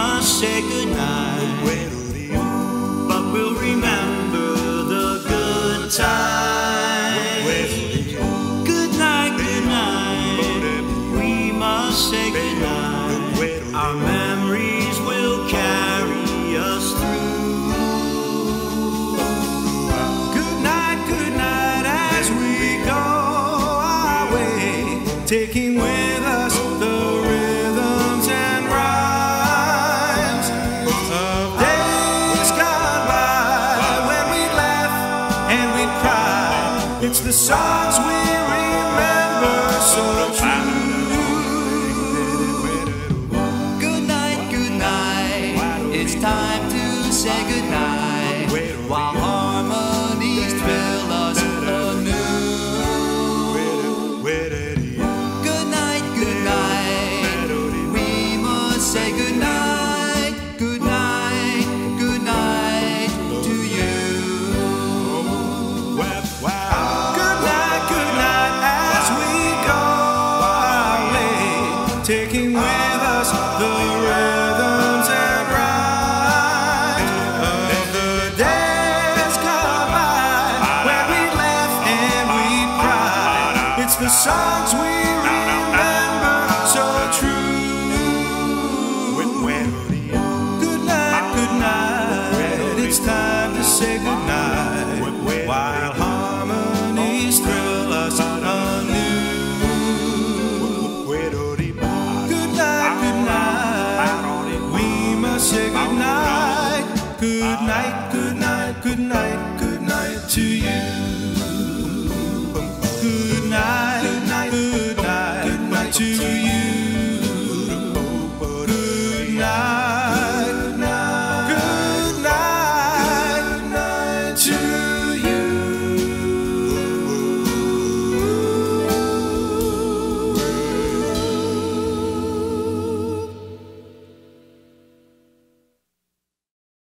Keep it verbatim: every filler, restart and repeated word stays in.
must say goodnight, but we'll remember the good times. Good night, good night, we must say goodnight. Our memories will carry us through. Good night, good night, as we go our way, taking with us the rhythms and rhymes of days gone by, when we'd laugh and we'd cry. It's the songs we remember so true. Good night, good night, it's time to say goodnight, while harmonies thrill us anew. Good night, good night, we must say good night, good night, good night to you. Good night, good night, as we go our way, taking with us the rhythms and rhymes of the days gone by, when we laugh and we cry. It's the songs we remember so true. Good night, good night, it's time to say good night, while harmonies thrill us anew. Good night, good night, we must say good night. Good night, good night, good night, good night to you.